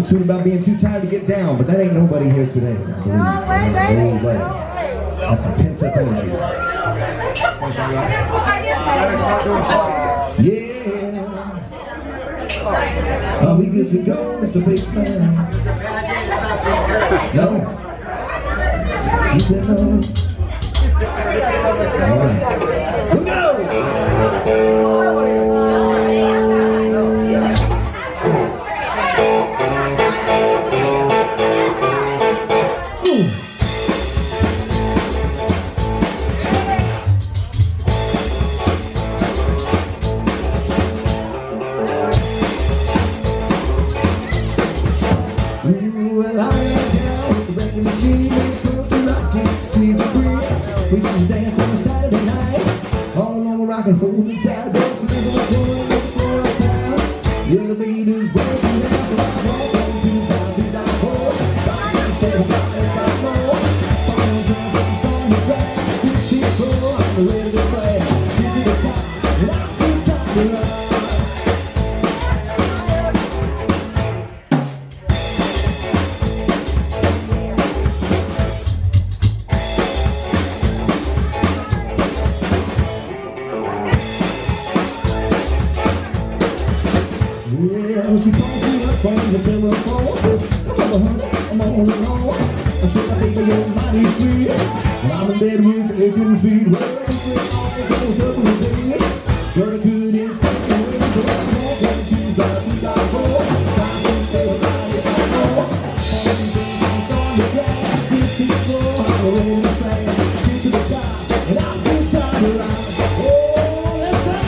tune about being too tired to get down, but that ain't nobody here today, I believe. Nobody. That's some pent-up energy. Yeah. Are we good to go, Mr. Bassman? No? He said no. All right. We'll go! Well, I am down with the wrecking machine when it comes to rocking. She's a queen. We can dance on a Saturday night. All along the rock and hold it tight. Don't you never want to go on the floor of town. The elevator's breaking down, so I walk on 2004. Bounce and stay about it, got more. Bounce and bounce on the track. Hit the floor, I'm ready to say. Get to the top, and I'm too tired to ride. Yeah, she calls me up on the telephone, says, come on, honey, I'm on and on. I said, baby, you're mighty sweet. I'm in bed with aching feet. Well, I said, all goes up in the bed. Got a good instinct, and when it's around, 1, 2, 5, 3, 4. Bounce and stay about it, got more. All these things on the track. Hit the floor, I'm ready to say. Get to the top, and I'm too tired to ride. Oh, let's go!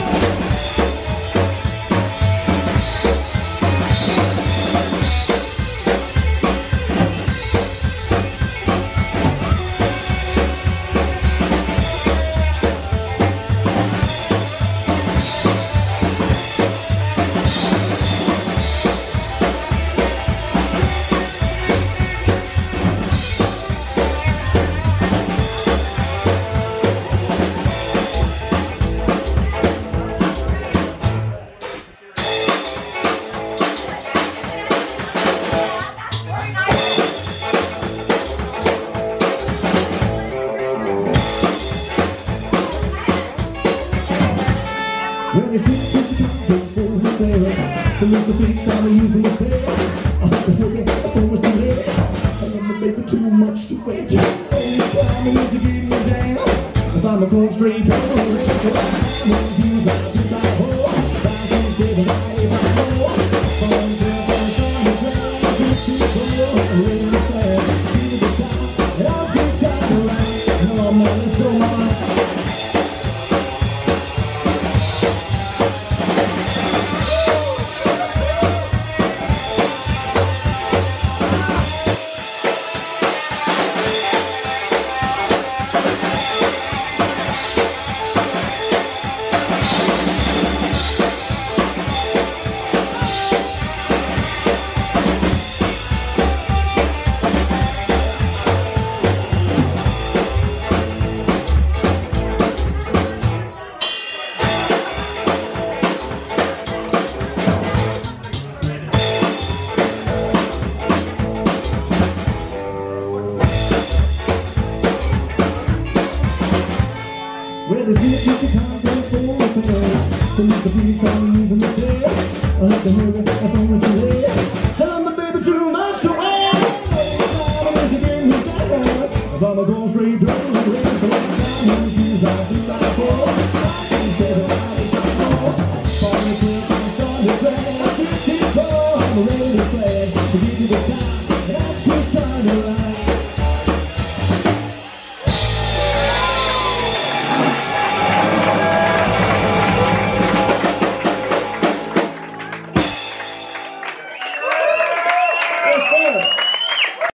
When they see to Chicago for the bears, the little big style of using the stairs. I hope the hook up was too late. I love my baby too much to wait. Oh, you climbing is to get me down. If I'm a cold straight down, I'm you got to die for. Bounce and stay the body by more. Fun, fun, on the ground. Get to the floor, I'm ready to say. Get to the top, and I'm too tired to ride. Come on, let's go on. Well, there's no chance to come down for open doors. To make the beats I'm using the stairs. I have to hurry, I promise to lay. And I'm the baby too much to wear. I'm a going straight down.